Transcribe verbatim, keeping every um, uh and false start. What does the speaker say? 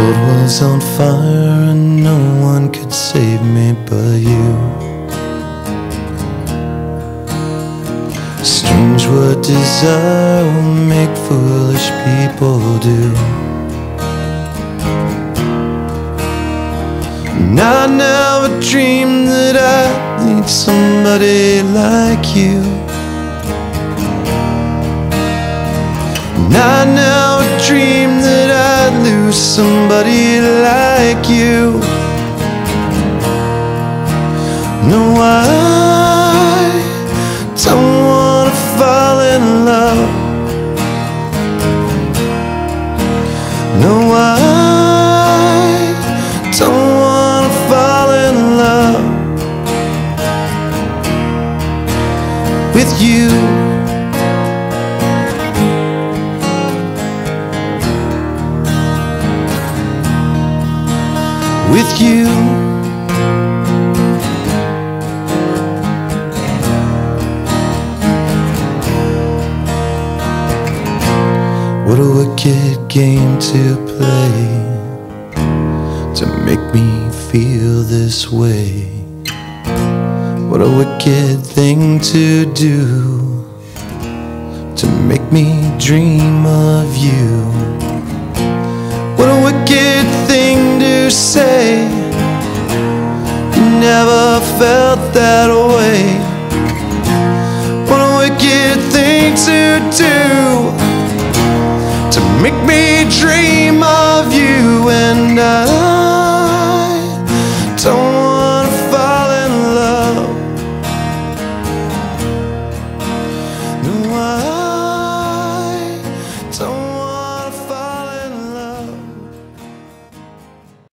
world was on fire and no one could save me but you. Strange what desire will make foolish people do. And I never dreamed that I'd need somebody like you. And I never dreamed that I'd lose somebody like you. No, I don't wanna fall in love. No, I don't wanna fall in love with you. With you. What a wicked game to play, to make me feel this way. What a wicked thing to do, to make me dream of you. What a wicked thing to say, never felt that way. What a wicked thing to do, to make me dream of you. And I